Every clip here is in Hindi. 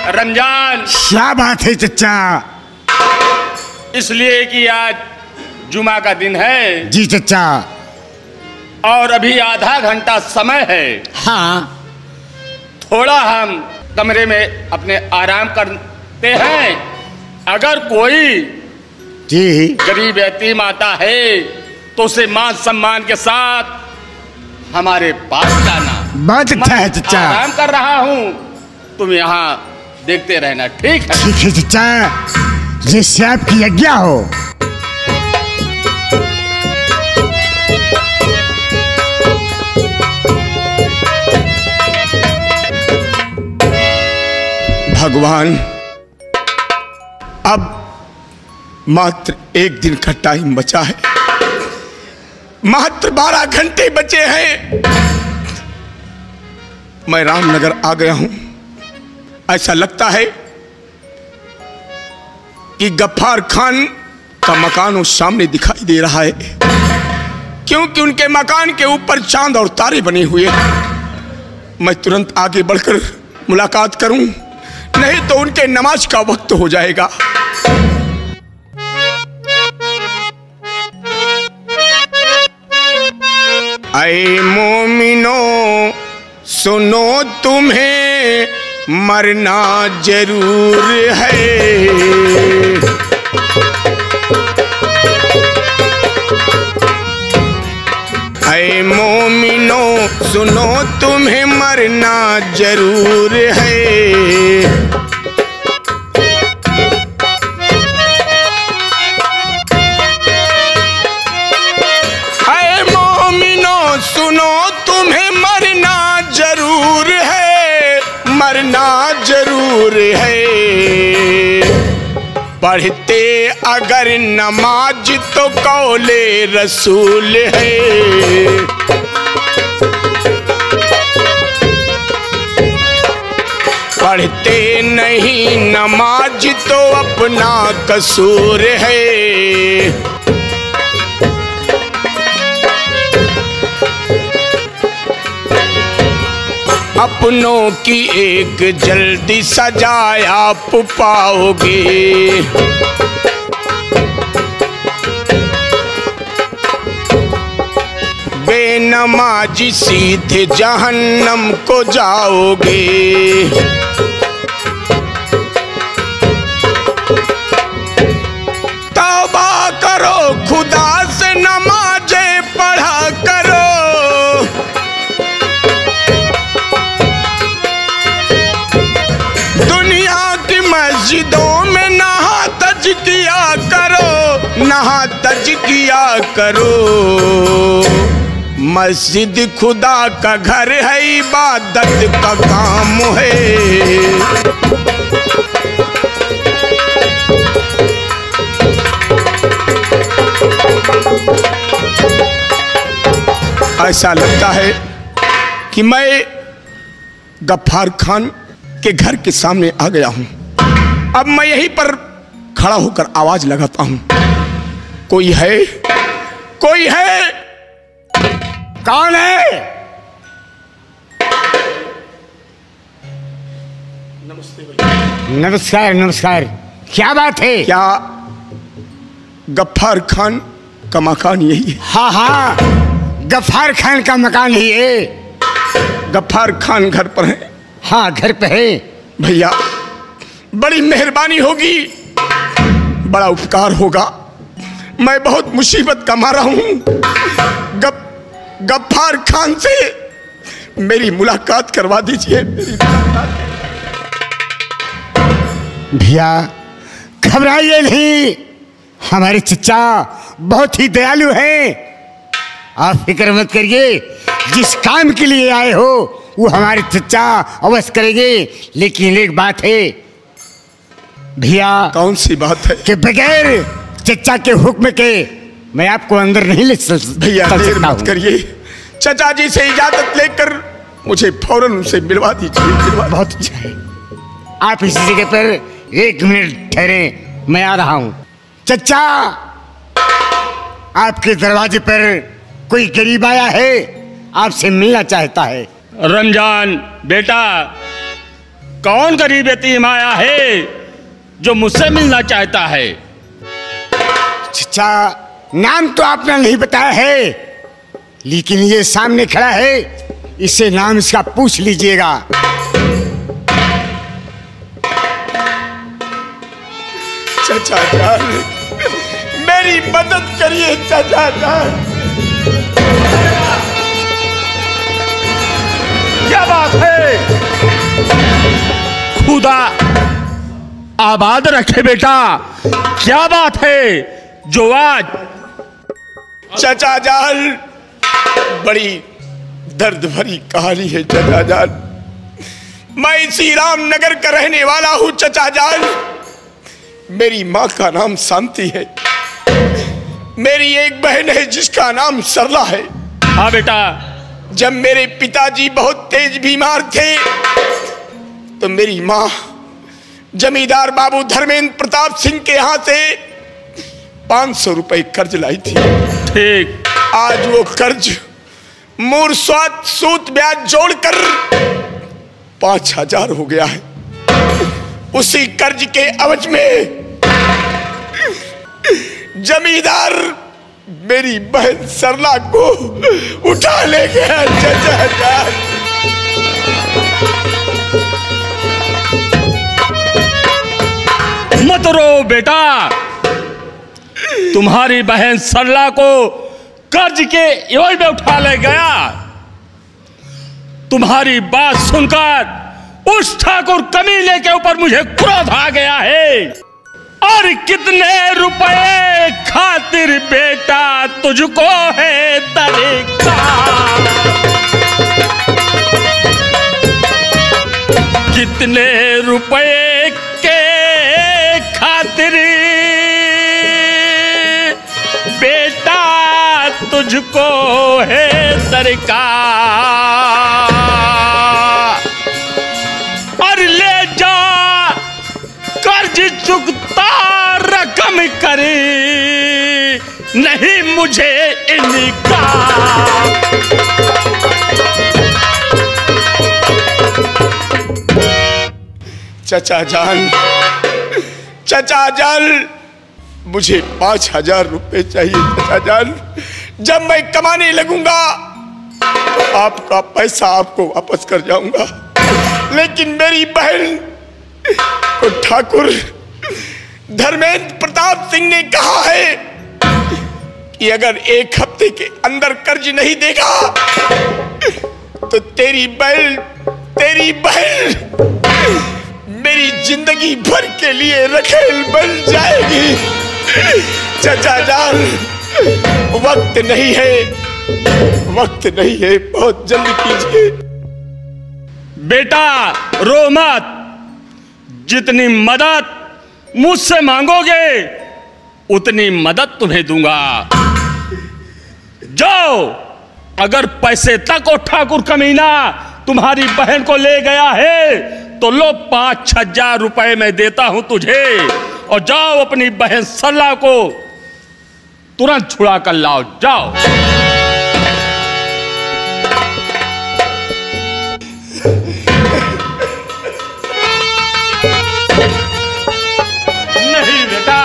रमजान। क्या बात है चचा? इसलिए कि आज जुमा का दिन है। जी चचा। और अभी आधा घंटा समय है। हाँ। थोड़ा हम कमरे में अपने आराम करते हैं। अगर कोई जी गरीब यतीम आता है तो उसे मान सम्मान के साथ हमारे पास लाना। बहुत अच्छा है चचा। आराम कर रहा हूँ, तुम यहाँ देखते रहना, ठीक है? ठीक है चचा, जिससे आपकी आज्ञा हो। भगवान, अब मात्र एक दिन का टाइम बचा है, मात्र 12 घंटे बचे हैं। मैं रामनगर आ गया हूं। ऐसा लगता है कि गफ्फार खान का मकान उस सामने दिखाई दे रहा है, क्योंकि उनके मकान के ऊपर चांद और तारे बने हुए हैं। मैं तुरंत आगे बढ़कर मुलाकात करूं, नहीं तो उनके नमाज का वक्त हो जाएगा। ऐ मोमिनो सुनो, तुम्हें मरना जरूर है। ऐ मोमिनो सुनो, तुम्हें मरना जरूर है। ऐ मोमिनो सुनो, तुम्हें मरना जरूर है, मरना जरूर है। पढ़ते अगर नमाज तो कौले रसूल है। पढ़ते नहीं नमाज तो अपना कसूर है। अपनों की एक जल्दी सजाए आप पाओगे। बेनमाजी सीधे जहन्नम को जाओगे। तौबा करो, खुदा से नमाज़े पढ़ा करो। मस्जिदों में नहा तज किया करो, नहा तज किया करो। मस्जिद खुदा का घर है, इबादत का काम है। ऐसा लगता है कि मैं गफ्फार खान के घर के सामने आ गया हूं। अब मैं यहीं पर खड़ा होकर आवाज लगाता हूं, कोई है? कोई है? कौन है? नमस्ते भैया। नमस्कार नमस्कार। क्या बात है? क्या गफ्फार खान का मकान यही है? हाँ हाँ, गफ्फार खान का मकान ही है। गफ्फार खान घर पर है? हाँ, घर पे है। भैया, बड़ी मेहरबानी होगी, बड़ा उपकार होगा। मैं बहुत मुसीबत का मारा हूं। गफ्फार खान से मेरी मुलाकात करवा दीजिए। भैया घबराइए नहीं, हमारे चचा बहुत ही दयालु हैं। आप फिक्र मत करिए, जिस काम के लिए आए हो वो हमारे चचा अवश्य करेंगे। लेकिन एक बात है भैया। कौन सी बात है? कि बगैर चचा के हुक्म के मैं आपको अंदर नहीं ले भैया, देर मत करिए। चचा जी से इजाजत लेकर मुझे फौरन उनसे मिलवा दीजिए। बहुत अच्छा है। आप इसी जगह पर 1 मिनट ठहरे, मैं आ रहा हूं। चचा, आपके दरवाजे पर कोई गरीब आया है, आपसे मिलना चाहता है। रमजान बेटा, कौन गरीब यतीम आया है जो मुझसे मिलना चाहता है? चचा, नाम तो आपने नहीं बताया है, लेकिन ये सामने खड़ा है, इससे नाम इसका पूछ लीजिएगा। चाचा जान, मेरी मदद करिए चाचा जान। क्या बात है? खुदा आबाद रखे बेटा, क्या बात है जो आज? चाचा जान, बड़ी दर्द भरी कहानी है चाचा जान। मैं श्री रामनगर का रहने वाला हूं चाचा जान। मेरी माँ का नाम शांति है। मेरी एक बहन है जिसका नाम सरला है। हाँ बेटा। जब मेरे पिताजी बहुत तेज बीमार थे तो मेरी माँ जमींदार बाबू धर्मेंद्र प्रताप सिंह के यहाँ से 500 रुपए कर्ज लाई थी। ठीक। आज वो कर्ज मूर स्वाद सूद ब्याज जोड़कर 5000 हो गया है। उसी कर्ज के एवज में जमींदार मेरी बहन सरला को उठा ले गया चाचा जान। मत रो बेटा, तुम्हारी बहन सरला को कर्ज के एवज में उठा ले गया। तुम्हारी बात सुनकर उस ठाकुर कमीने के ऊपर मुझे क्रोध आ गया है। और कितने रुपए खातिर बेटा तुझको है तरीका? कितने रुपए के खातिर बेटा तुझको है तरीका? और ले जा कर्ज चुकता रकम करे, नहीं मुझे इनका। चाचा जान, चाचा जान, मुझे 5000 रुपए चाहिए चाचा जान। जब मैं कमाने लगूंगा तो आपका पैसा आपको वापस कर जाऊंगा। लेकिन मेरी बहन को ठाकुर धर्मेंद्र प्रताप सिंह ने कहा है कि अगर 1 हफ्ते के अंदर कर्ज नहीं देगा तो तेरी बहन मेरी जिंदगी भर के लिए रखेल बन जाएगी। चाचा जान, वक्त नहीं है, बहुत जल्दी कीजिए। बेटा रो मत, जितनी मदद मुझसे मांगोगे उतनी मदद तुम्हें दूंगा। जाओ, अगर पैसे तक वो ठाकुर कमीना तुम्हारी बहन को ले गया है तो लो 5-6 रुपए मैं देता हूं तुझे, और जाओ अपनी बहन सरला को तुरंत छुड़ा कर लाओ। जाओ। नहीं बेटा।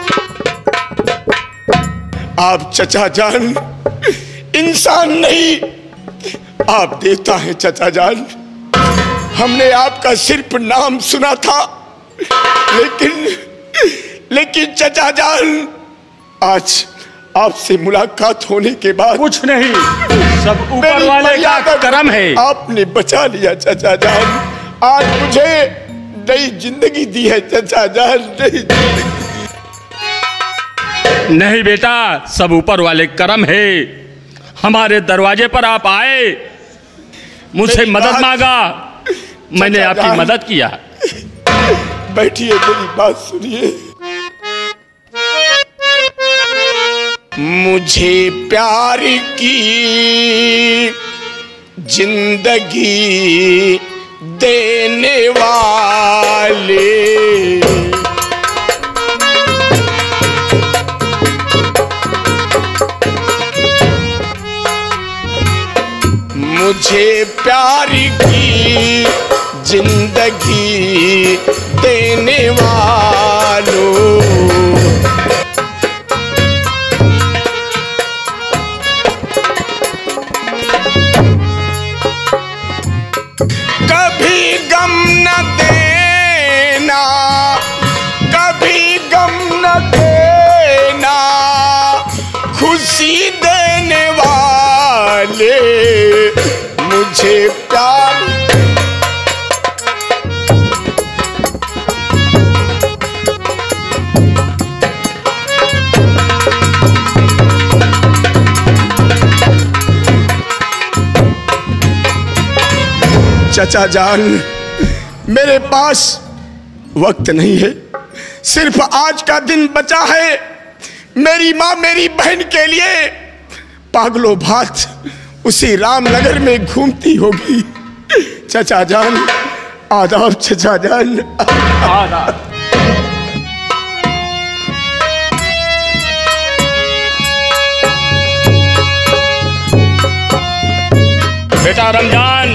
आप चाचा जान इंसान नहीं, आप देवता हैं चाचा जान। हमने आपका सिर्फ नाम सुना था, लेकिन चाचा जान आज आपसे मुलाकात होने के बाद कुछ नहीं, सब ऊपर वाले का करम है। आपने बचा लिया चाचा जान। आज मुझे नई जिंदगी दी है चाचा जान, नई जिंदगी। नहीं बेटा, सब ऊपर वाले करम है। हमारे दरवाजे पर आप आए, मुझसे मदद मांगा, मैंने आपकी मदद किया। बैठिए, मेरी बात सुनिए। मुझे प्यार की जिंदगी देने वाले मुझे प्यार की जिंदगी देने वालों। कभी गम न देना, कभी गम न देना, खुशी देने वाले मुझे प्यार। चचा जान, मेरे पास वक्त नहीं है, सिर्फ आज का दिन बचा है। मेरी माँ मेरी बहन के लिए पागलों भात उसी रामनगर में घूमती होगी। चचा जान, आदाब चचा जान, आदाब। बेटा रमजान,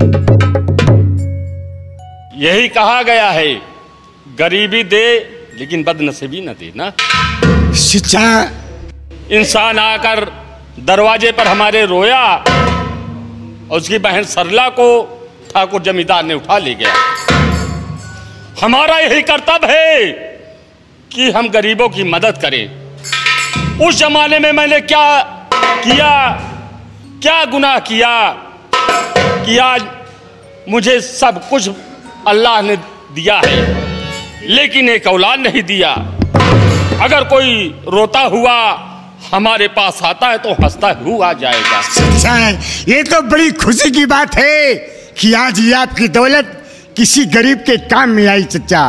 यही कहा गया है, गरीबी दे लेकिन बदनसीबी न दे ना। चचा, इंसान आकर दरवाजे पर हमारे रोया और उसकी बहन सरला को ठाकुर जमींदार ने उठा ले गया। हमारा यही कर्तव्य है कि हम गरीबों की मदद करें। उस जमाने में मैंने क्या किया, क्या गुनाह किया कि आज मुझे सब कुछ अल्लाह ने दिया है, लेकिन एक औलाद नहीं दिया। अगर कोई रोता हुआ हमारे पास आता है तो हंसता हुआ जाएगा। चचा, ये तो बड़ी खुशी की बात है कि आज ये आपकी दौलत किसी गरीब के काम में आई। चचा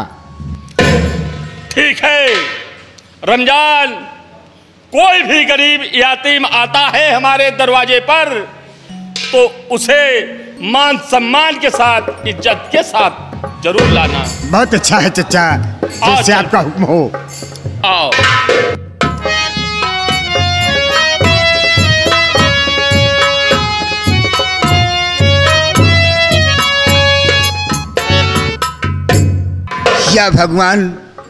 ठीक है रमजान, कोई भी गरीब यातीम आता है हमारे दरवाजे पर तो उसे मान सम्मान के साथ, इज्जत के साथ जरूर लाना। बहुत अच्छा है चचा, जैसे आपका हुक्म हो। आओ। या भगवान,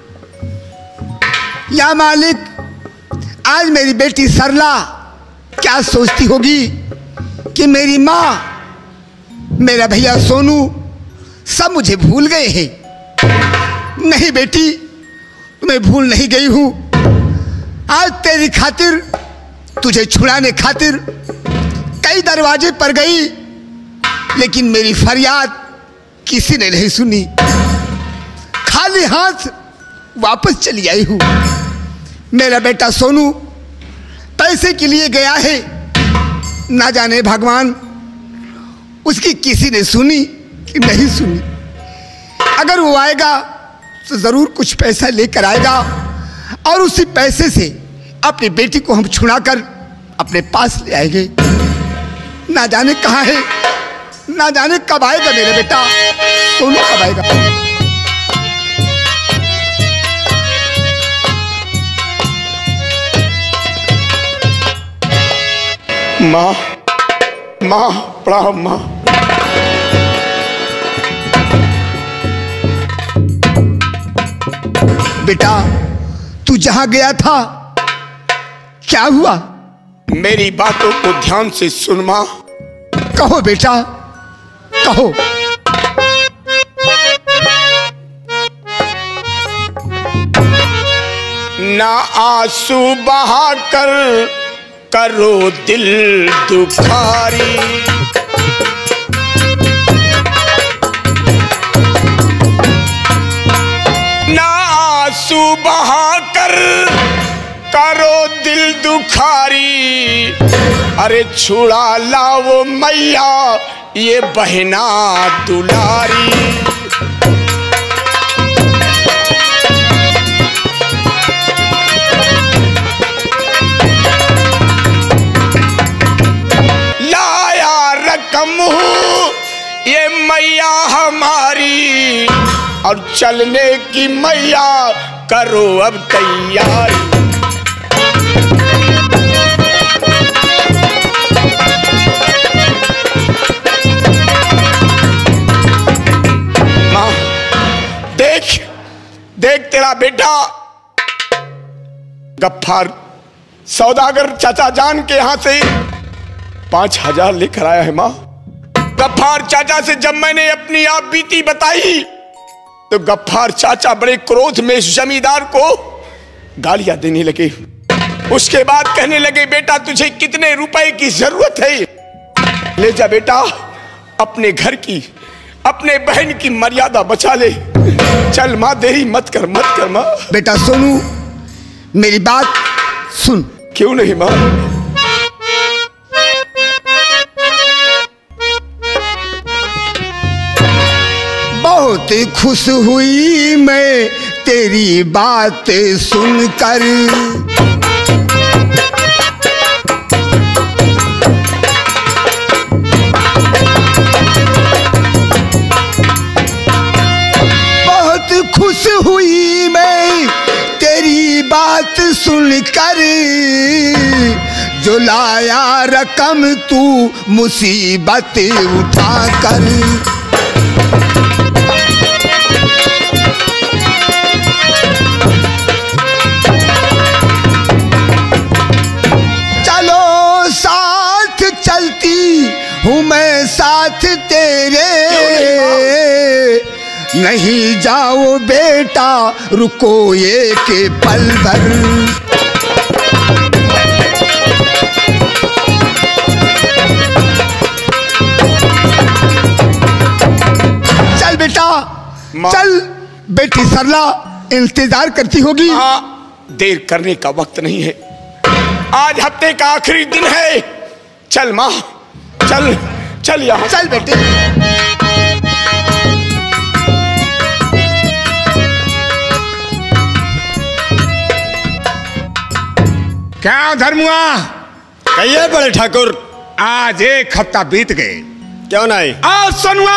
या मालिक, आज मेरी बेटी सरला क्या सोचती होगी कि मेरी माँ, मेरा भैया सोनू सब मुझे भूल गए हैं। नहीं बेटी, मैं भूल नहीं गई हूँ। आज तेरी खातिर, तुझे छुड़ाने खातिर कई दरवाजे पर गई, लेकिन मेरी फरियाद किसी ने नहीं सुनी। खाली हाथ वापस चली आई हूँ। मेरा बेटा सोनू पैसे के लिए गया है, ना जाने भगवान उसकी किसी ने सुनी कि नहीं सुनी। अगर वो आएगा तो जरूर कुछ पैसा लेकर आएगा और उसी पैसे से अपनी बेटी को हम छुड़ाकर अपने पास ले आएंगे। ना जाने कहाँ है, ना जाने कब आएगा मेरा बेटा सोनू, कब आएगा। माँ, माँ प्रणाम माँ। बेटा, तू जहां गया था क्या हुआ? मेरी बातों को ध्यान से सुन माँ। कहो बेटा, कहो। ना आंसू बहाकर करो दिल दुखारी, ना आंसू बहाकर करो दिल दुखारी। अरे छुड़ा लाओ मैया ये बहना दुलारी। ये मैया हमारी और चलने की मैया करो अब तैयारी। मेरा बेटा गफ्फार सौदागर चाचा जान के यहां से 5,000 लेकर आया है। मां, गफ्फार चाचा से जब मैंने अपनी आप बीती बताई तो गफ्फार चाचा बड़े क्रोध में इस जमींदार को गालियां देने लगे। उसके बाद कहने लगे, बेटा तुझे कितने रुपए की जरूरत है, ले जा बेटा, अपने घर की, अपने बहन की मर्यादा बचा ले। चल मां, देरी मत कर मां। बेटा सोनू, मेरी बात सुन। क्यों नहीं मां? बहुत खुश हुई मैं तेरी बात सुनकर, बहुत खुश हुई मैं तेरी बात सुनकर, जो लाया रकम तू मुसीबत उठाकर। हूँ मैं साथ तेरे, नहीं जाओ बेटा रुको एक पल भर। चल बेटा चल, बेटी सरला इंतजार करती होगी। देर करने का वक्त नहीं है, आज हफ्ते का आखिरी दिन है। चल माँ, चल चल यहाँ। चल बेटे। क्या धर्मुआ? कहिए बड़े ठाकुर। आज 1 हफ्ता बीत गए, क्यों नहीं? आज सोनुआ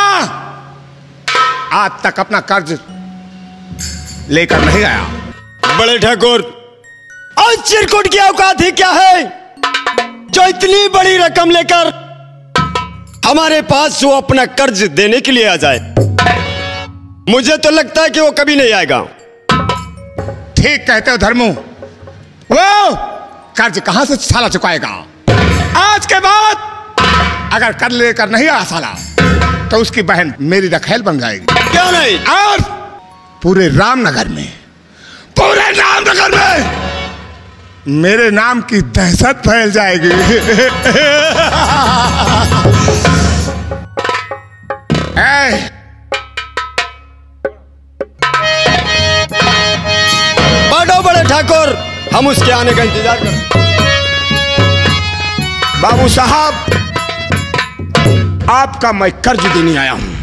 आज तक अपना कर्ज लेकर नहीं आया। बड़े ठाकुर, आज चिरकुट की औकात ही क्या है जो इतनी बड़ी रकम लेकर हमारे पास वो अपना कर्ज देने के लिए आ जाए? मुझे तो लगता है कि वो कभी नहीं आएगा। ठीक कहते हो धर्मू, वो कर्ज कहां से साला चुकाएगा? आज के बाद अगर कर्ज लेकर नहीं आया साला तो उसकी बहन मेरी रखेल बन जाएगी। क्यों नहीं? और पूरे रामनगर में मेरे नाम की दहशत फैल जाएगी। बढ़ो बड़े ठाकुर, हम उसके आने का इंतजार करें। बाबू साहब, आपका मैं कर्ज देने आया हूं,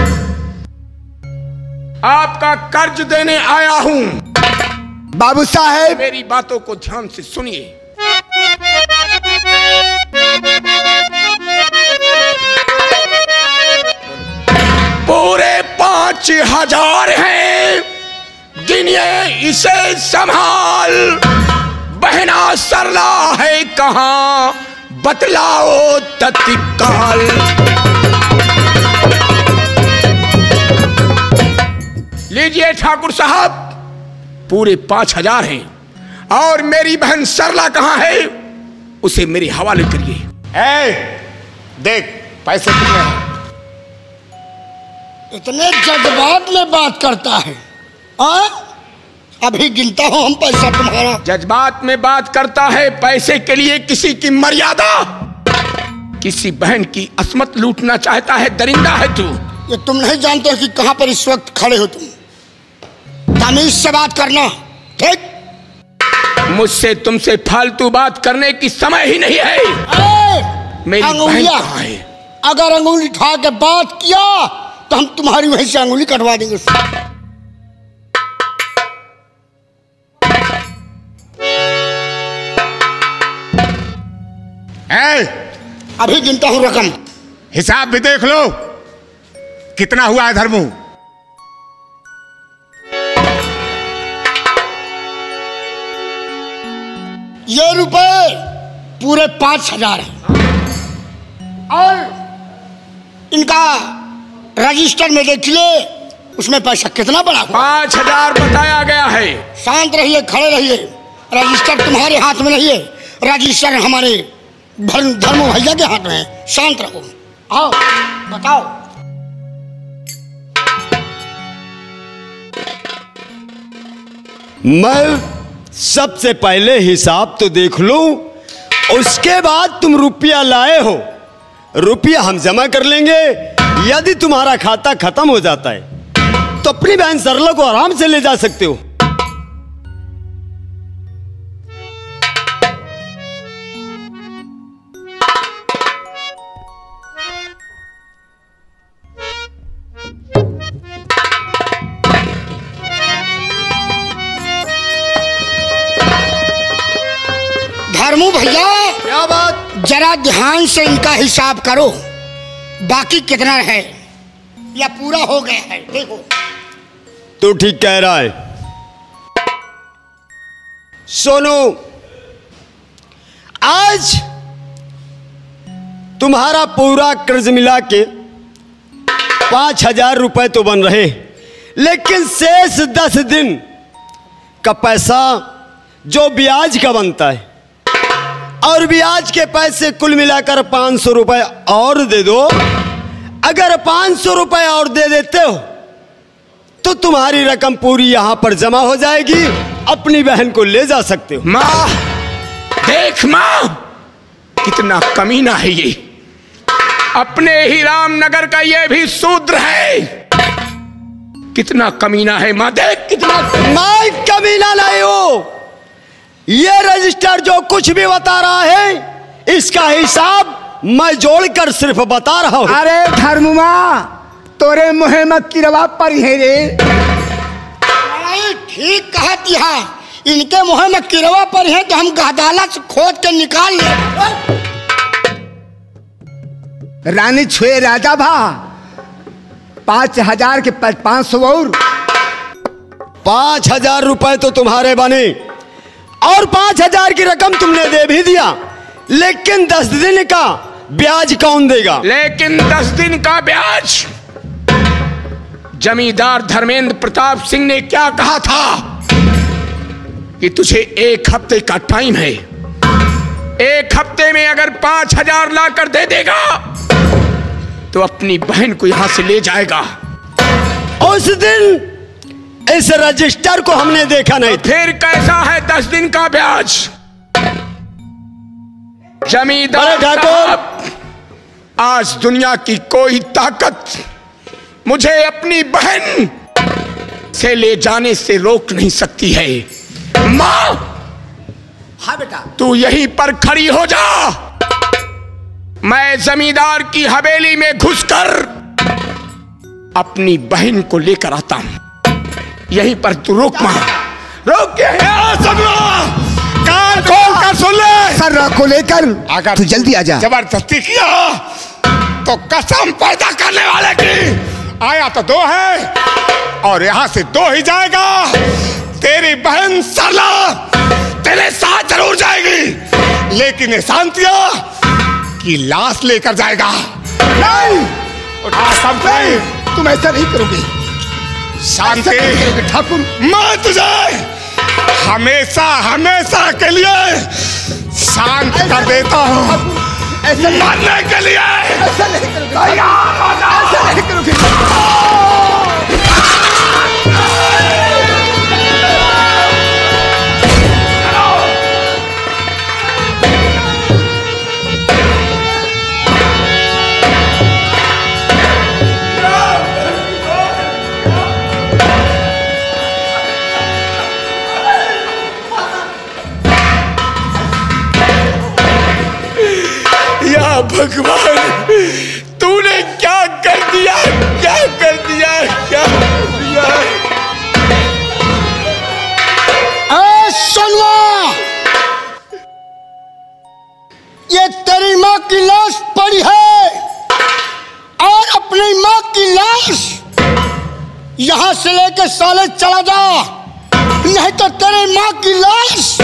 आपका कर्ज देने आया हूं। बाबू साहेब, मेरी बातों को ध्यान से सुनिए। पूरे 5,000 हैं, गिनिए इसे संभाल। बहना सरला है कहां, बतलाओ तत्काल। लीजिए ठाकुर साहब, पूरे 5,000 हैं और मेरी बहन सरला कहां है उसे मेरे हवाले करिए। देख पैसे कितने हैं। इतने जज्बात में बात करता है। अभी गिनता हूं हम पैसा तुम्हारा। जज्बात में बात करता है, पैसे के लिए किसी की मर्यादा, किसी बहन की असमत लूटना चाहता है। दरिंदा है तू। ये तुम नहीं जानते हो कि कहां पर इस वक्त खड़े हो तुम। तमीज से बात करना, ठीक? मुझसे तुमसे फालतू बात करने की समय ही नहीं है। मेरी बहन कहां है? अगर अंगुली उठा के बात किया तो हम तुम्हारी वहीं से अंगुली कटवा देंगे। अभी गिनता हूं रकम। हिसाब भी देख लो कितना हुआ है धर्मू। ये रुपए पूरे 5,000 हैं और इनका रजिस्टर में देख ले उसमें पैसा कितना बड़ा हुआ? 5000 बताया गया है। शांत रहिए, खड़े रहिए। रजिस्टर तुम्हारे हाथ में नहीं है, रजिस्टर हमारे धर्मो भैया के हाथ में है। शांत रहो। आओ बताओ। मैं सबसे पहले हिसाब तो देख लूं, उसके बाद तुम रुपया लाए हो, रुपया हम जमा कर लेंगे। यदि तुम्हारा खाता खत्म हो जाता है तो अपनी बहन सरला को आराम से ले जा सकते हो। धर्मू भैया, क्या बात? जरा ध्यान से इनका हिसाब करो, बाकी कितना है या पूरा हो गया है देखो। तू ठीक कह रहा है। सोनू, आज तुम्हारा पूरा कर्ज मिला के 5000 रुपए तो बन रहे, लेकिन शेष 10 दिन का पैसा जो ब्याज का बनता है, और ब्याज के पैसे कुल मिलाकर 500 रुपए और दे दो। अगर 500 रुपए और दे देते हो तो तुम्हारी रकम पूरी यहां पर जमा हो जाएगी, अपनी बहन को ले जा सकते हो। माँ देख, माँ कितना कमीना है ये। अपने ही रामनगर का ये भी शूद्र है। कितना कमीना है माँ, देख कितना। मैं कमीना नहीं हूं। ये रजिस्टर जो कुछ भी बता रहा है, इसका हिसाब मैं जोड़कर सिर्फ बता रहा हूं। अरे धर्मुमा, तोरे मुहे मत की रवा पर है रे। ठीक कहा तिहा, इनके मुँह में किरवा पर है तो हम गहदाला से खोद के निकाल ले। रानी छुए राजा भा 5000 के 500 और 5000 रुपए तो तुम्हारे बने, और 5000 की रकम तुमने दे भी दिया, लेकिन 10 दिन का ब्याज कौन देगा? लेकिन 10 दिन का ब्याज जमींदार धर्मेंद्र प्रताप सिंह ने क्या कहा था कि तुझे 1 हफ्ते का टाइम है। 1 हफ्ते में अगर 5000 लाकर दे देगा तो अपनी बहन को यहां से ले जाएगा। उस दिन इस रजिस्टर को हमने देखा नहीं। फिर कैसा है 10 दिन का ब्याज? जमींदार साहब, आज दुनिया की कोई ताकत मुझे अपनी बहन से ले जाने से रोक नहीं सकती है। माँ, हाँ बेटा, तू यहीं पर खड़ी हो जा। मैं जमींदार की हवेली में घुसकर अपनी बहन को लेकर आता हूं। यहीं पर तू रुक, मां रुक। कान खोल कर सुन ले। सर को लेकर अगर तू जल्दी आ जा। जबरदस्ती किया तो कसम पैदा करने वाले की। आया तो 2 है और यहां से 2 ही जाएगा। तेरी बहन सरला तेरे साथ जरूर जाएगी, लेकिन शांतिया की लाश लेकर जाएगा। नहीं, उठा सब नहीं। तुम ऐसा नहीं करोगे शांति ठाकुर। मैं तुझे हमेशा हमेशा के लिए शांत कर देता हूँ। ऐसा मरने के लिए ऐसा नहीं करोगे। तैयार हो जा। ऐसा नहीं करोगे। भगवान, तूने क्या कर दिया, क्या कर दिया, क्या कर दिया? सुनवा, ये तेरी माँ की लाश पड़ी है और अपनी माँ की लाश यहां से लेकर साले चला जा, नहीं तो तेरी माँ की लाश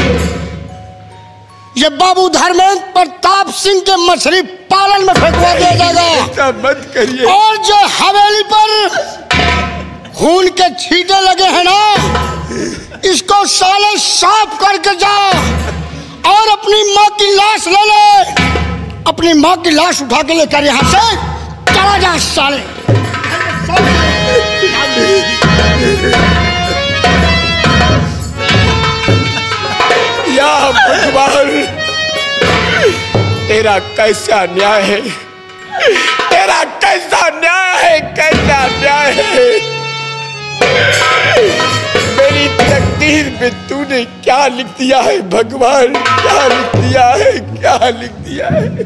ये बाबू धर्मेंद्र प्रताप सिंह के मछली पालन में फेंकवा दिया जाएगा। ऐसा मत करिए। और जो हवेली पर खून के छींटे लगे हैं ना, इसको साले साफ करके जा और अपनी माँ की लाश ले ले। अपनी माँ की लाश उठा के लेकर यहाँ से चला जा साले। या भगवान, तेरा कैसा न्याय है, तेरा कैसा न्याय है, कैसा न्याय है। मेरी तकदीर में तूने क्या लिख दिया है भगवान, क्या लिख दिया है, क्या लिख दिया है।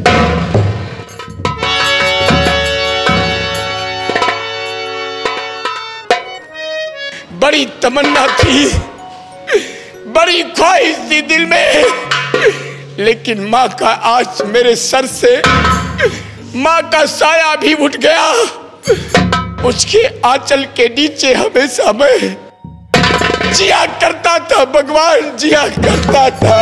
बड़ी तमन्ना थी, बड़ी ख्वाहिश थी दिल में, लेकिन माँ का आज मेरे सर से माँ का साया भी उठ गया। उसके आंचल के नीचे हमेशा मैं जिया करता था भगवान, जिया करता था।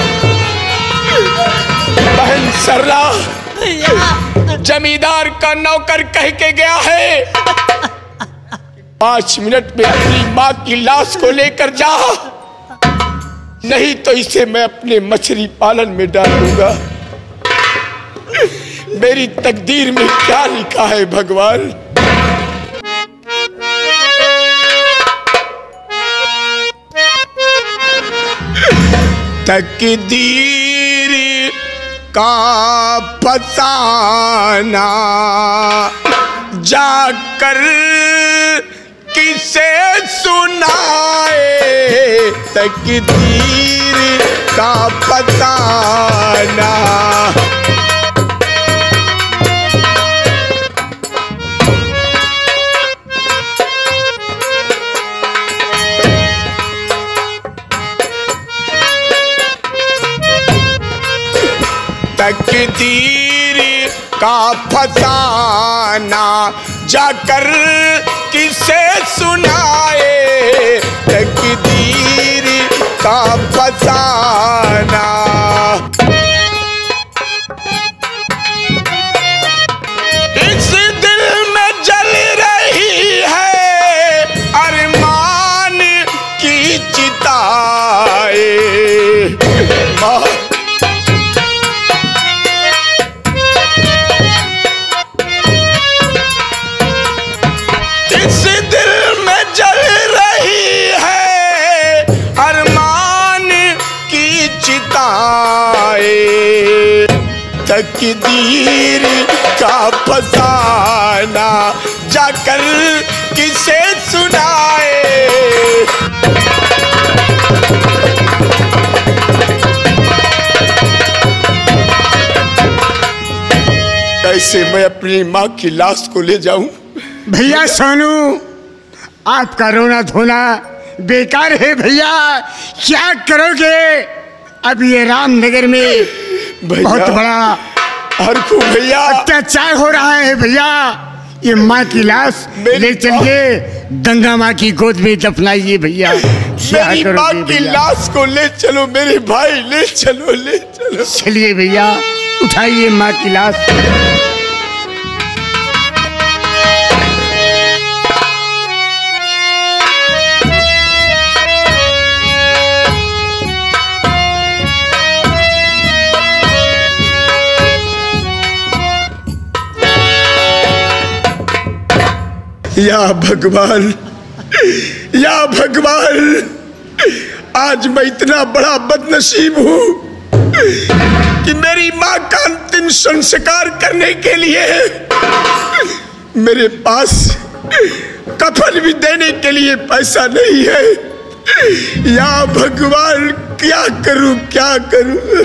बहन सरला जमींदार का नौकर कह के गया है 5 मिनट में अपनी माँ की लाश को लेकर जा, नहीं तो इसे मैं अपने मछली पालन में डालूंगा। मेरी तकदीर में क्या लिखा है भगवान। तकदीर का फसाना जाकर किसे सुनाए, तकदीर का फसाना। तकदीर का फसाना जाकर किसे सुनाए, तकदीर का फसाना। इस दिल में जल रही है अरमान की चिताए। तकदीर का फसाना जाकर किसे सुनाए। कैसे मैं अपनी माँ की लाश को ले जाऊं? भैया सोनू, आपका रोना धोना बेकार है भैया। क्या करोगे? अब ये रामनगर में बहुत बड़ा भैया अत्याचार हो रहा है भैया। ये माँ की लाश ले चलिए, गंगा माँ की गोद में दफनाइए भैया। मेरी माँ की लाश को ले चलो मेरे भाई, ले चलो, ले चलो। चलिए भैया, उठाइए माँ की लाश। या भगवान, या भगवान, आज मैं इतना बड़ा बदनसीब हूँ कि मेरी माँ का अंतिम संस्कार करने के लिए मेरे पास कफन भी देने के लिए पैसा नहीं है। या भगवान, क्या करूँ, क्या करूँ।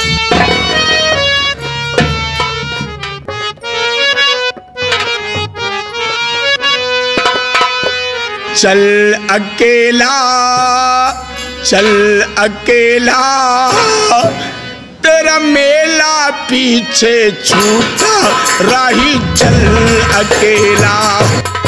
चल अकेला, चल अकेला, तेरा मेला पीछे छूटा राही, चल अकेला।